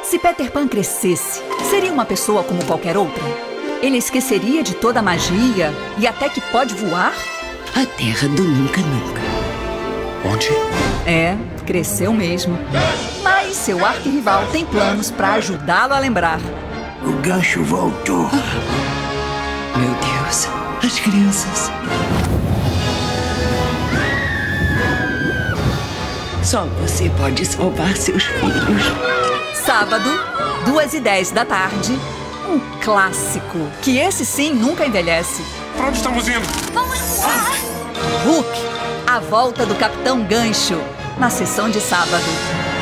Se Peter Pan crescesse, seria uma pessoa como qualquer outra? Ele esqueceria de toda a magia e até que pode voar? A terra do nunca nunca. Onde? É, cresceu mesmo. Mas seu arquirrival tem planos para ajudá-lo a lembrar. O gancho voltou. Meu Deus, as crianças. Só você pode salvar seus filhos. Sábado, 2h10 da tarde. Um clássico, que esse sim nunca envelhece. Pra onde estamos indo? Hook, a volta do Capitão Gancho, na sessão de sábado.